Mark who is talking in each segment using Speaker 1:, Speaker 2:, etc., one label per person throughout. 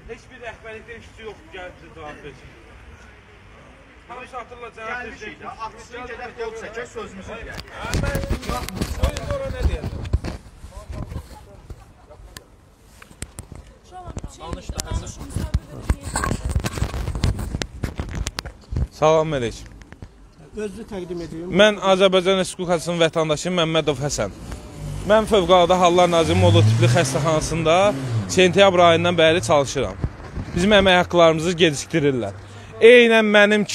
Speaker 1: Heç bir rəhbərlikdə işçi yoxdur, gəlib bizə cavab versin. Hamısı atırlar cavab versin.
Speaker 2: Aksın gedək yol çəkək, sözümüzü deyək.
Speaker 1: Oyun sonra nə deyəcəm? Salam əleykum.
Speaker 3: Özünü təqdim edirəm.
Speaker 1: Mən Azərbaycan Respublikasının vətəndaşıyım Məmmədov Həsən. Mən Fövqəladə Hallar Nazirliyi Modul tipli xəstəxanasında sentyabr ayından bəri çalışıram. Bizim əmək haqqlarımızı gecikdirirlər. Eynən mənim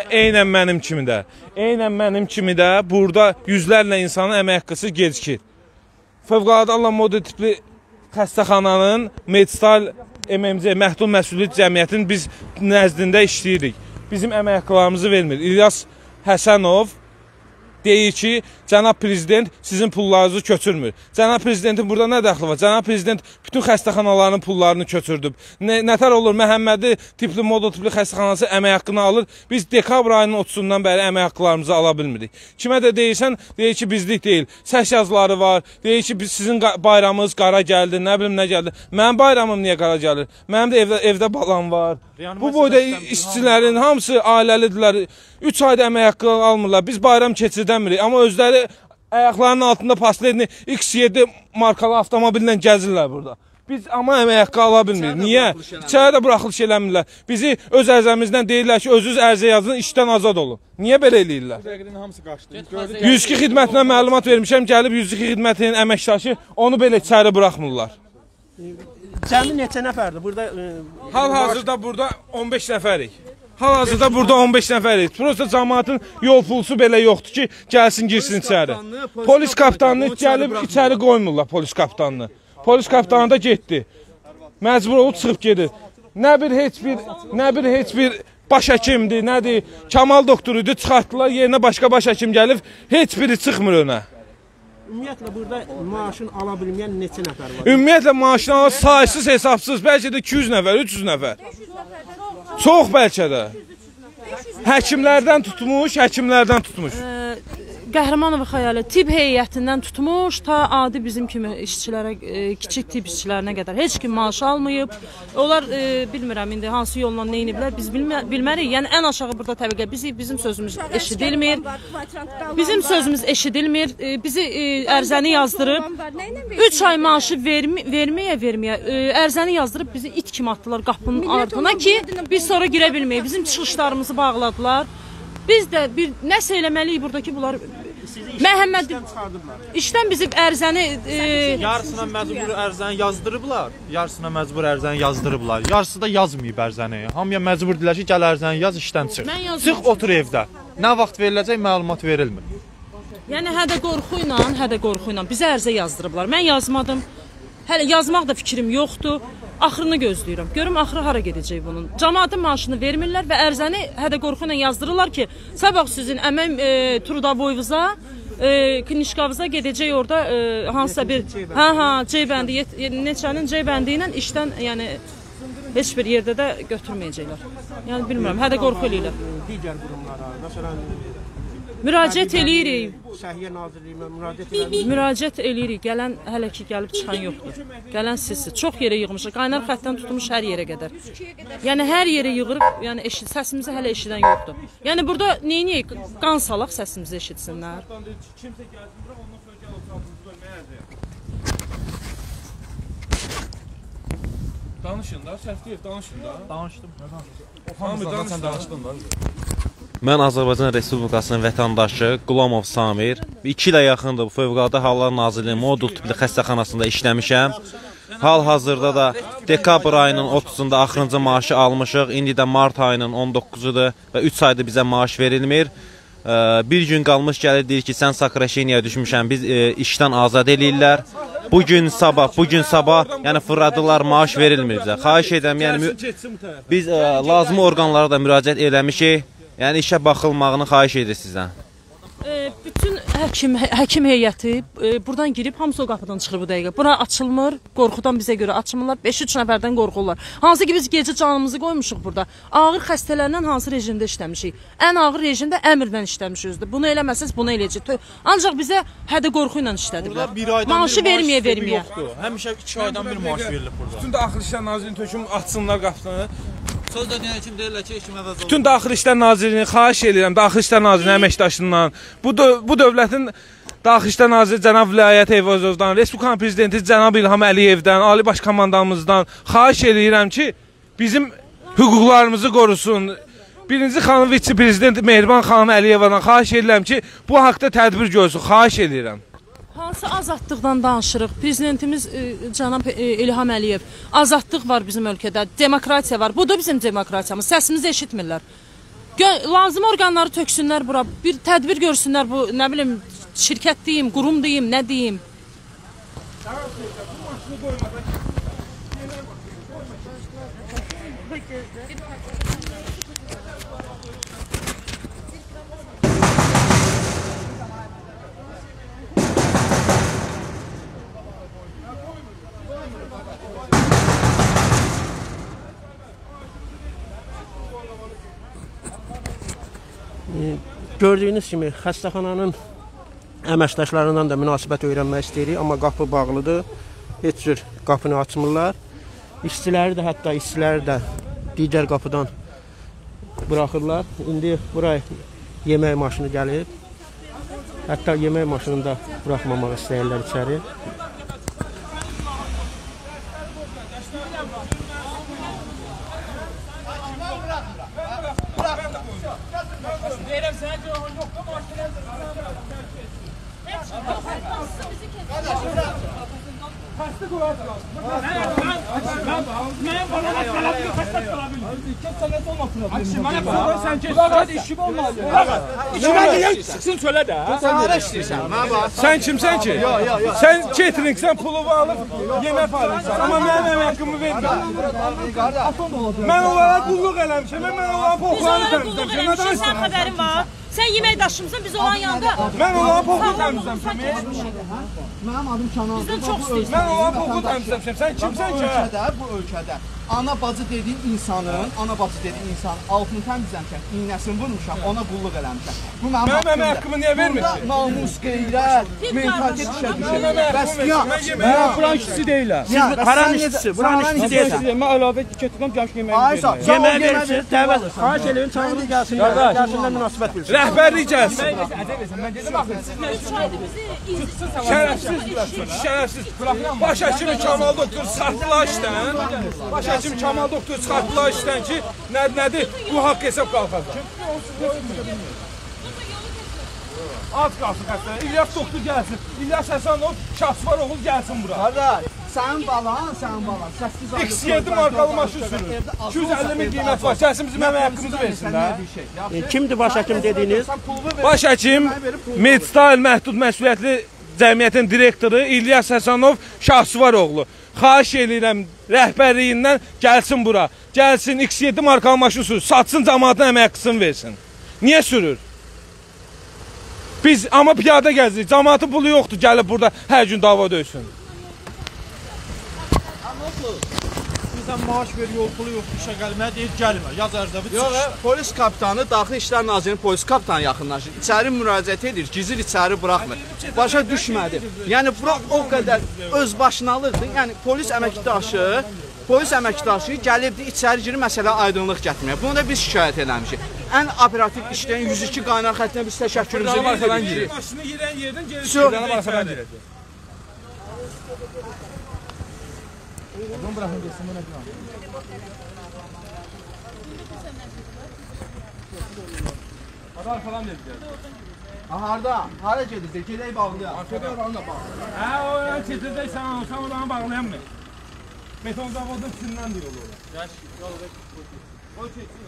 Speaker 1: kimi də burada yüzlərlə insanın əmək haqqısı gecikir. Fövqəladə Hallar Modul tipli xəstəxananın Medstal MMC Məhdud Məsuliyyət Cəmiyyətinin biz nəzdində işləyirik. Bizim əmək haqqlarımızı vermir. İlyas Həsənov deyir ki, Cənab Prezident sizin pullarınızı köçürmür. Cənab Prezidentin burada nə dəxli var? Cənab Prezident bütün xəstəxanaların pullarını köçürdüb. Nətər olur? Məhəmmədi tipli, modul tipli xəstəxanası əmək haqqını alır. Biz dekabr ayının 30-dan bəri əmək haqqlarımızı ala bilmirik. Kimə də deyirsən, deyir ki, bizlik deyil. Səs yazıları var. Deyir ki, sizin bayramınız qara gəldi, nə bilim nə gəldi. Mənim bayramım niyə qara gəlir? Mənim də evdə balam var. Bu boyda işçilərin hamısı ailəlidirlər. 3 ayda əmək haqqı almırlar. Biz bayram keçirdəmirik. Amma özləri ayaqlarının altında pasletini X7 markalı avtomobillə gəzirlər burada. Biz amma əmək haqqı ala bilmirik. Niyə? İçəri də buraxılış eləmirlər. Bizi öz ərzəmizdən deyirlər ki, özünüz ərzə yazın, işdən azad olun. Niyə belə eləyirlər? 102 xidmətinə məlumat vermişəm, gəlib 102 xidmətinin əməkdaşı onu belə içəri buraxmırlar.
Speaker 3: Cəmi neçə nəfərdir? Burada
Speaker 1: Hal-hazırda burada 15 nəfərik. Hal-hazırda burada 15 nəfərik. Prosta cəmaatın yol pulsu belə yoxdur ki, gəlsin, girsin içəri. Polis kapitanını gəlib içəri qoymurlar, polis kapitanını. Polis kapitanı da getdi. Məcbur olub çıxıb gedir. Nə bir heç bir baş həkimdir, nədir? Kamal doktoruydu, çıxartdılar, yerinə başqa baş həkim gəlib, heç biri çıxmır önə.
Speaker 3: Ümumiyyətlə burada maaşını ala bilməyən neçə nəfər var?
Speaker 1: Ümumiyyətlə maaşını alan saysız hesabsız, bəlkə də 200 nəfər, 300 nəfər. Çox bəlkə də. Həkimlərdən tutmuş.
Speaker 4: Qəhrəmanov Xəyalı tibb heyətindən tutmuş, ta adi bizim kimi işçilərə, kiçik tibb işçilərinə qədər heç kim maaş almayıb. Onlar bilmirəm indi hansı yolla nə ediblər, biz bilmərik. Yəni ən aşağı burada təbəqə bizim sözümüz eşidilmir. Bizi ərzəni yazdırıb 3 ay maaşı verməyə ərzəni yazdırıb bizi it kimi atdılar qapının ardına ki, biz sonra girə bilməyik. Bizim çıxışlarımızı bağladılar. Biz də nəsə eləməliyik buradakı bunlar. Məhəmməd işdən bizi ərzəni
Speaker 5: yarısına məcbur ərzəni yazdırıblar. Yarısı da yazmayıb ərzəni. Hamıya məcbur deyirlər ki, gəl ərzəni yaz, işdən çıx. Çıx otur evdə. Nə vaxt veriləcək məlumat verilmir.
Speaker 4: Yəni hədə qorxu ilə bizə ərzə yazdırıblar. Mən yazmadım. Hələ yazmaq da fikrim yoxdur. Axırını gözləyirəm. Görüm axırı hara gedəcək bunun. Cəmaatın maaşını vermirlər və ərzəni hədə qorxu ilə yazdırırlar ki, sabah sizin əmək trudavoyunuza, knişkavıza gedəcək orada hansısa bir C bəndi, neçənin C bəndi ilə işdən, yəni heç bir yerdə də götürməyəcəklər. Yəni bilmirəm, hədə qorxu eləyirlər.
Speaker 3: Digər qurumlara, məsələn
Speaker 4: müraciət eləyirik.
Speaker 3: Səhiyyə Nazirliyinə müraciət eləyirik.
Speaker 4: Müraciət eləyirik. Gələn hələ ki gəlib çıxan yoxdur. Gələn sizsiz. Çox yerə yığmışıq. Qaynar xəttdən tutmuş hər yerə qədər. Yəni hər yerə yığırıq. Yəni səsimizi hələ eşidən yoxdur. Yəni burada neyniyək? Qan salaq səsimizi eşitsinlər.
Speaker 1: Danışın da, səsləyib danışın da.
Speaker 5: Danışdım.
Speaker 1: Hamıdan danışdın da.
Speaker 6: Mən Azərbaycan Respublikasının vətəndaşı Qulamov Samir. 2 ilə yaxındır bu Fövqəladə Hallar Nazirliyinin modul tipli xəstəxanasında işləmişəm. Hal-hazırda da dekabr ayının 30-da axırıncı maaşı almışıq. İndi də mart ayının 19-udur və 3 aydır bizə maaş verilmir. Bir gün qalmış gəlir, deyir ki, sən Sakraşeniyaya düşmüşəm, biz işdən azad eləyirlər. Bugün sabah, yəni fırladılar, maaş verilmir bizə. Xahiş edirəm, yəni biz lazımi orqanlara da müraciət eləmişik. Yəni işə baxılmağını xahiş edir sizdən.
Speaker 4: Bütün həkim heyəti buradan girib hamısı o qapıdan çıxır bu dəqiqə. Bura açılmır, qorxudan bizə görə açmırlar. 5-3 nəfərdən qorxurlar. Hansı ki biz gecə canımızı qoymuşuq burada. Ağır xəstələrlə hansı rejimdə işləmişik? Ən ağır rejimdə əmrlə işləmişikdir. Bunu eləməsəz bunu eləyəcək. Ancaq bizə hədə qorxu ilə işlədiblər. Maaşı verməyə.
Speaker 5: Həmişə 2 aydan bir maaş verilir burada.
Speaker 1: Bütün Daxili İşlər Nazirliyinin töküm açsınlar qapısını.
Speaker 6: Söz də deyən kim deyirlər ki, kim əvəz olunur.
Speaker 1: Bütün Daxili İşlər Nazirliyini xahiş edirəm, Daxili İşlər Nazirliyinin əməkdaşından, bu dövlətin Daxili İşlər Naziri cənab Vilayət Eyvazovdan, Respublikanın prezidenti cənab İlham Əliyevdən, Ali Baş Komandamızdan xahiş edirəm ki, bizim hüquqlarımızı qorusun. Birinci xanım vitse-prezident Mehriban xanım Əliyevadan xahiş edirəm ki, bu haqda tədbir görsün, xahiş edirəm.
Speaker 4: Hansı azadlıqdan danışırıq? Prezidentimiz cənab İlham Əliyev, azadlıq var bizim ölkədə, demokratiya var. Bu da bizim demokratiyamız. Səsimizi eşitmirlər. Lazım orqanları töksünlər bura, bir tədbir görsünlər bu, nə bilim, şirkət deyim, qurum deyim, nə deyim.
Speaker 3: Gördüyünüz kimi xəstəxananın əməkdaşlarından da münasibət öyrənmək istəyirik, amma qapı bağlıdır. Heç cür qapını açmırlar. İşçiləri də, hətta işçiləri də digər qapıdan buraxırlar. İndi buraya yemək maşını gəlib. Hətta yemək maşınını da buraxmamaq istəyirlər içəri.
Speaker 1: Sen kimsen ki? Sen cateringsen, pulumu alıp yemek alırsan. Ama benim emeğimi vermiyor. Ben onlara kulluk eləmişim. Ben onlara poxlarını temizlemişim. Neden
Speaker 4: Sen haberin var. Sen yemek daşımsın, biz olan yanda.
Speaker 1: Ben onlara poxlu temizlemişim.
Speaker 7: Mənim adım Kənan.
Speaker 4: Bizdən çox istəyirsən.
Speaker 1: Ben onlara poxlu temizlemişim. Sen kimsen ki?
Speaker 7: Bu ölkədə ana bacı dediyin insanın, altını təmizləmişəm, iynəsini vurmuşam, ona qulluq eləmişəm. Bu mənim
Speaker 1: Benim emeğimi niye vermiyorsun?
Speaker 7: Burada namus, qeyrət, mentalitet işə düşür. Bəs ya,
Speaker 1: Ben buranın işçisi değilim.
Speaker 3: Haram işçisi, buranın işçisi deyilsən.
Speaker 1: Ben əlavə getirdim, gəlmiş yemeğimi
Speaker 7: Aysa,
Speaker 1: verməyəm.
Speaker 3: Yeməyə verirsiniz, dəvət. Xahiş edin, çağırın gəlsinlər. Gəlsinlər münasibət bilsin.
Speaker 1: Rəhbərlik gəlsin. Şərəfsiz, şərəfsiz. Baş həkimi Kamal doktor çıxartdılar işdən. Baş həkimi Kamal doktor çıxartdılar işdən ki, nədir? Bu haqq hesab qalxacaq. Az qalsın xəstələr. İlyas doktor gəlsin. İlyas Həsənov, Şahsvaroğlu gəlsin bura.
Speaker 7: qardaş, sənin balan.
Speaker 1: 7 markalı maşın sürür. 250 min qiymət var. Gəlsin bizim əmək haqqımızı versin də.
Speaker 3: Kimdir baş həkim dediyiniz?
Speaker 1: Baş həkim Medstal Məhdud Məsuliyyətli Cəmiyyətin direktoru İlyas Həsənov Şahsvaroğlu. Xahiş edirəm rəhbərliyindən gəlsin bura. Gəlsin X7 markalı maşın sürür. Satsın, cəmaatın əmək haqqısını versin. Niyə sürür? Biz amma piyada gəzirik. Cəmaatın pulu yoxdur gəlib burada hər gün dava döysün.
Speaker 5: Bizdən maaş ver, yol pulu yoxdur, işə gəlməyə deyir, gəlmə. Yaz ərzəvi
Speaker 7: Yox, polis kapitanı, Daxili İşlər Nazirinin polis kapitanı yaxınlaşır. İçəri müraciət edir, gizir içəri buraxmır. Başa düşmədi. Yəni, bura o qədər özbaşınalıqdır. Yəni, polis əməkdaşı gəlibdir, içəri girir, məsələ aydınlıq gətirməyə. Bunu da biz şikayət eləmişik. Ən operativ işləyən 102 qaynar xəttinə biz təşəkkürümüzü bildiririk.
Speaker 1: Maşını yerən yerdən geri
Speaker 7: Çox
Speaker 1: sürüdən arxadan gelir. Hadi arkadan gelir.
Speaker 7: Hara gedirdik? Gedək bağlayaq.
Speaker 1: Arkadan oranla bağlı. Hə, o çetirdək sən oranı bağlayan mı? Beton zavodun içindən deyil olur. Gəl, yol ver. O çetsin.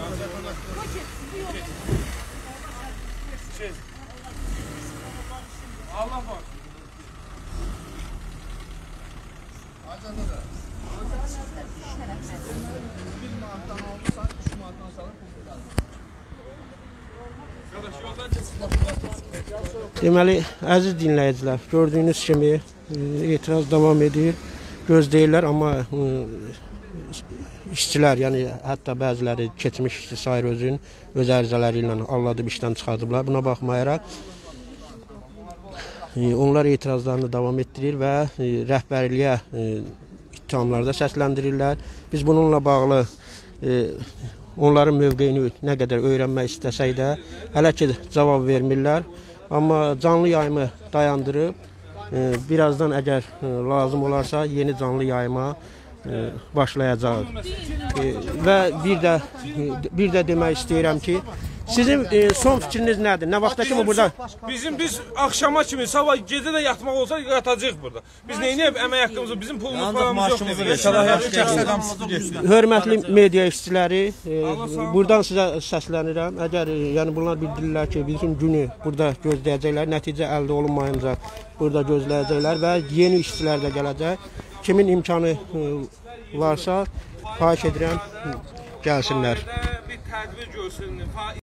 Speaker 1: Allah var. Bir manatdan alırsan, 3 manatdan salır, pul verir. Arkadaş yoldan geçsin.
Speaker 3: Deməli, əziz dinləyicilər, gördüyünüz kimi etiraz davam edir. Gözləyirlər, amma işçilər, yəni hətta bəziləri keçmiş işçi Sayır Özün öz ərizələri ilə alladıb işdən çıxardıblar. Buna baxmayaraq onlar etirazlarını davam etdirir və rəhbərliyə ittihamlarda səsləndirirlər. Biz bununla bağlı onların mövqeyini nə qədər öyrənmək istəsək də hələ ki cavab vermirlər. Amma canlı yayımı dayandırıb, birazdan əgər lazım olarsa yeni canlı yayıma başlayacaq. Və bir də demək istəyirəm ki, sizin son fikriniz nədir? Nə vaxta kimi burada?
Speaker 1: Biz axşama kimi, sabah gecə də yatmaq olsa yatacağıq burada. Biz neyniyək əmək haqqımızı, bizim pulumuz paramız yoxdur.
Speaker 3: Hörmətli media işçiləri, buradan sizə səslənirəm. Əgər yəni bunlar bildirirlər ki, bizim günü burada gözləyəcəklər, nəticə əldə olunmayınca burada gözləyəcəklər və yeni işçilər də gələcək. Kimin imkanı varsa, xahiş edirəm, gəlsinlər.
Speaker 1: Bir tədbir görsün.